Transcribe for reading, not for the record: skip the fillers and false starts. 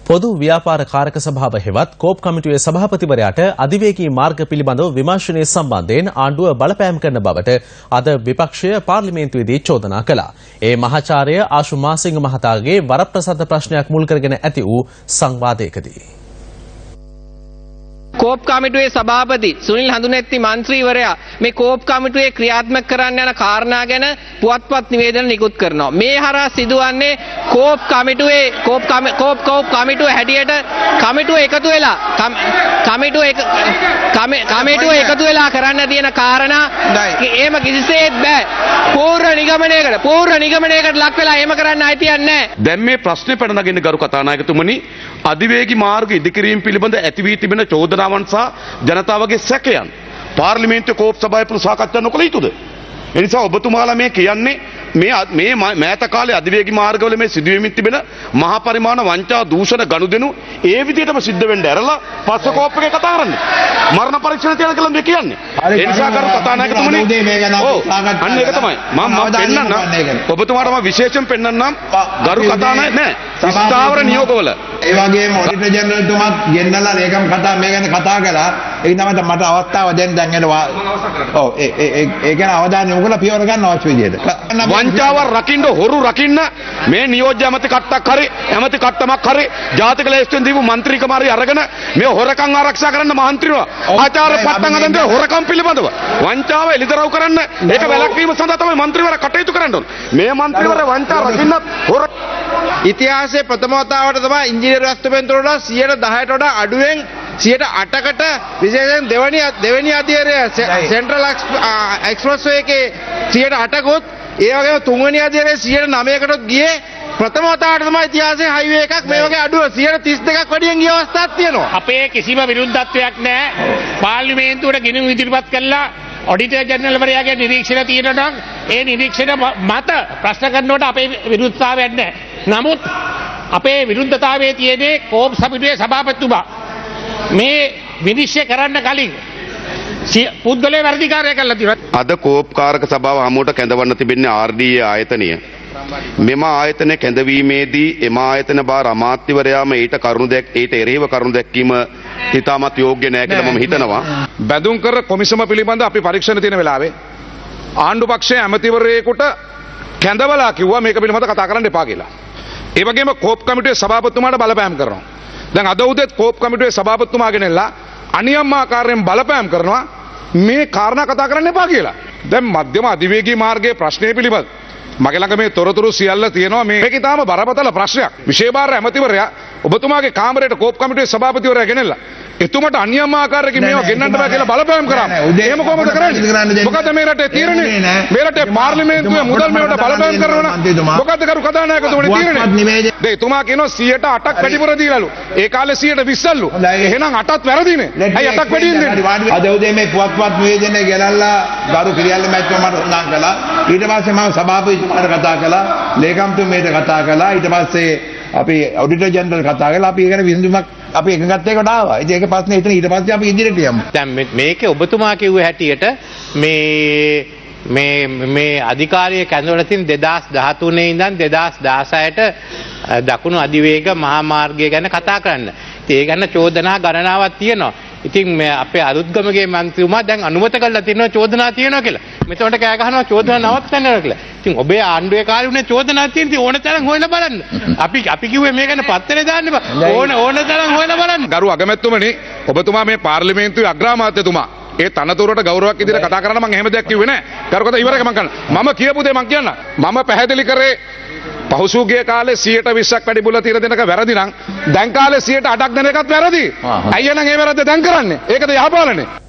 පොදු ව්‍යාපාර කාරක සභාව හෙවත් කෝප් කමිටුවේ සභාපතිවරයාට අධිවේගී මාර්ග පිළිබඳව විමර්ශනය සම්බන්ධයෙන් ආණ්ඩුව බලපෑම් කරන බවට අද විපක්ෂය පාර්ලිමේන්තුවේදී චෝදනා කළා. ඒ මහාචාර්ය ආශු මාසිංහ මහතාගේ වරප්‍රසාද ප්‍රශ්නයක් මුල් කරගෙන ඇති වූ සංවාදයකදී කෝප් කමිටුවේ සභාපති සුනිල් හඳුනැත්ති මන්ත්‍රීවරයා මේ කෝප් කමිටුවේ ක්‍රියාත්මක කරන්න යන කාරණා ගැන පුවත්පත් නිවේදන නිකුත් කරනවා. මේ හරහා සිදුවන්නේ කෝප් කමිටුවේ කෝප් කමිටුව හැටියට කමිටුව එකතු වෙලා කමිටුව එකතු වෙලා කරන්න තියෙන කාරණා එහෙම කිසිසේත් බෑ. පූර්ව නිගමනයකට ලක් වෙලා එහෙම කරන්න අයිතියක් නැහැ. දැන් මේ ප්‍රශ්නේ පැන නගින්න ගරු කතානායකතුමනි, අධිවේගී මාර්ග ඉදිකිරීම පිළිබඳ ඇති වී තිබෙන චෝදනාවන් සහ ජනතාවගේ සැකයන් පාර්ලිමේන්තුවේ කෝප් සභාවේ සාකච්ඡා නොකළ යුතුද? ඒ නිසා ඔබතුමාලා මේ කියන්නේ මේ මෑත කාලේ අධිවේගී මාර්ගවල මේ සිදුවෙමින් තිබෙන මහා පරිමාණ වංචා දූෂණ ගනුදෙනු ඒ විදිහටම සිද්ධ වෙන්න ඇරලා පස්ස කෝප් එකේ කතා කරන්නේ. මරණ පරීක්ෂණ තියන කියලා මේ කියන්නේ. ඒ නිසා කරු කතානායකතුමනි, අන්න ඒක තමයි මම පෙන්නන්නම් ඔබතුමාට මම විශේෂයෙන් පෙන්නන්නම් ගරු කතානායක නෑ ස්ථාවර නියෝගවල ඒ වගේම ඔඩිටර් ජෙනරල් තුමත් ගෙන්නලා ඒකම කතා මේ ගැන කතා කළා. ඒක තමයි මට අවස්ථාව දැන් එනවා. ඔව් ඒ ගැන අවධානය යොමු කරලා පියවර ගන්න අවශ්‍ය විදියට. වංචාව රකින්න හොරු රකින්න මේ නියෝජ්‍ය ඇමති කට්ටක් හරි ඇමති කට්ටමක් හරි ජාතික ලේස්තුවෙන් දීපු മന്ത്രിකම හරි අරගෙන මේ හොරකම් ආරක්ෂා කරන්න මහන්ත්‍රිව ආචාර්ය පට්ටම් හදන්න හොරකම් පිළිබඳව වංචාව එලිදරව් කරන්න ඒක වැළැක්වීම සඳහා තමයි മന്ത്രിවරයා කටයුතු කරන්න ඕන. මේ මන්ත්‍රීවරයා වංචා රකින්නත් හොර ඉතිහාසයේ ප්‍රථම වතාවට තමයි ඉංජිනේරු අස්තපෙන්තුරට 10%ට වඩා අඩුවෙන් 8%කට විශේෂයෙන් දෙවෙනි අධියරය සෙන්ට්‍රල් එක්ස්ප්‍රස් වේ එකේ 8%කුත් ඒ වගේම තුන්වෙනි අධියරයේ 9%කටත් ගියේ ප්‍රථම වතාවට තමයි ඉතිහාසයේ හයිවේ එකක් මේ වගේ අඩුව 32%ක් වැඩියෙන් ගිය අවස්ථාවක් තියෙනවා. අපේ කිසිම විරුද්ධත්වයක් නැහැ. පාර්ලිමේන්තුවට ගිණුම් ඉදිරිපත් කළා ඔඩිටර් ජෙනරල්වරයාගේ නිරීක්ෂණ තියෙනවා නම් ඒ නිරීක්ෂණ මත ප්‍රශ්න කරනකොට අපේ විරුද්ධතාවයක් නැහැ. නමුත් අපේ විරුද්ධතාවයේ තියෙන්නේ කෝප් සමිතියේ සභාපතිතුමා මේ විනිශ්චය කරන්න කලින් පුද්ගලයා වැඩිකාරය කළා තියෙනවා. අද කෝප් කාරක සභාව හමුවට කැඳවන්න තිබෙන්නේ RDA ආයතනය. මෙම ආයතන කැඳවීමේදී එම ආයතන බාර අමාත්‍යවරයාම ඊට එරෙහිව කරුණු දැක්වීම ඉතාමත් යෝග්‍ය නැහැ කියලා මම හිතනවා. බැදුම් කර කොමිසම පිළිබඳ අපි පරීක්ෂණ තියෙන වෙලාවේ ආණ්ඩු පක්ෂයේ ඇමතිවරයෙකුට කැඳවලා කිව්වා මේක පිළිබඳව කතා කරන්න එපා කියලා. ඒ වගේම කෝප් කමිටුවේ සභාපතිතුමාට බලපෑම් කරනවා. දැන් අද උදේත් කෝප් කමිටුවේ සභාපතිතුමා ගෙනල්ලා අනියම් ආකාරයෙන් බලපෑම් කරනවා මේ කාරණා කතා කරන්න එපා කියලා. දැන් මධ්‍යම අධිවේගී මාර්ගයේ ප්‍රශ්නය පිළිබඳ මගේ ළඟ මේ තොරතුරු සියල්ල තියෙනවා. මේක ඊටාම බරපතල ප්‍රශ්නයක්. විශේෂ ඇමතිවරයා ඔබතුමාගේ කාමරයට කෝප් කමිටුවේ සභාපතිවරයා ගෙනල්ලා එතුමට අනියම් ආකාරයකින් මේවා ගෙන්නන්න බෑ කියලා බලපෑම් කරා. එහෙම කොහොමද කරන්නේ? මොකද මේ රටේ තීරණය? මේ රටේ පාර්ලිමේන්තුවේ මුදල් මේවට බලපෑම් කරනවා. මොකද කරු කතානායකතුමනි තීරණය? දැන් එතුමා කියනවා 108ක් වැඩිපුර දීලාලු. ඒ කාලේ 120ලු. එහෙනම් 8ත් වැරදිනේ. ඇයි 8ක් වැඩියෙන් දෙන්නේ? අද උදේ මේ පුවත්පත් නිවේදනය ගෙනල්ලා ගරු කිරියල්ල මැතිතුමාට සඳහන් කළා. ඊට පස්සේ මම සභාපතිතුමාට කතා කළා. ලේකම්තුමේට කතා කළා. ඊට පස්සේ අපි ඔඩිටර් ජෙනරල් කතා කරලා අපි ඒකට විසඳුමක් අපි එකගත්තේකට ආවා. ඉතින් ඒක ප්‍රශ්නේ එතන ඊට පස්සේ අපි ඉදිරියට යමු. දැන් මේකේ ඔබතුමා කිව්ව හැටියට මේ අධිකාරිය කැඳවලා තියෙන 2013 ඉඳන් 2016ට දකුණු අධිවේග මහා මාර්ගය ගැන කතා කරන්න. ඉතින් ඒ ගැන චෝදනා ගණනාවක් තියෙනවා. ඉතින් මේ අපේ අරුත්ගමගේ මන්ත්‍රීතුමා දැන් අනුමත කරලා තියෙනවා චෝදනා තියෙනවා කියලා. මෙතනට කෑ ගහනවා චෝදනා නවත්තන්න කියලා. ඉතින් ඔබේ ආණ්ඩුවේ කාර්ය උනේ චෝදනා තියෙන ඉතින් ඕන තරම් හොයලා බලන්න. අපි කිව්වේ මේ ගැන පත්තරේ දාන්න බෑ. ඕන තරම් හොයලා බලන්න. ගරු අගමැතිතුමනි, ඔබතුමා මේ පාර්ලිමේන්තුවේ අග්‍රාමාත්‍යතුමා ඒ තනතුරට ගෞරවයක් ඉදිරියට කතා කරන්න මම එහෙම දෙයක් කිව්වේ නෑ. කරුකත ඉවරක මම කරන්න. මම කියපු දේ මම කියන්න. මම පැහැදිලි කරේ පහුසුගිය කාලේ 120ක් වැඩි බුල తీර දෙනක වැරදි නම් දැන් කාලේ 108ක් දෙන එකත් වැරදි. අයියා නම් ඒ වැරද්ද දැන් කරන්නේ. ඒකද යහපාලනේ.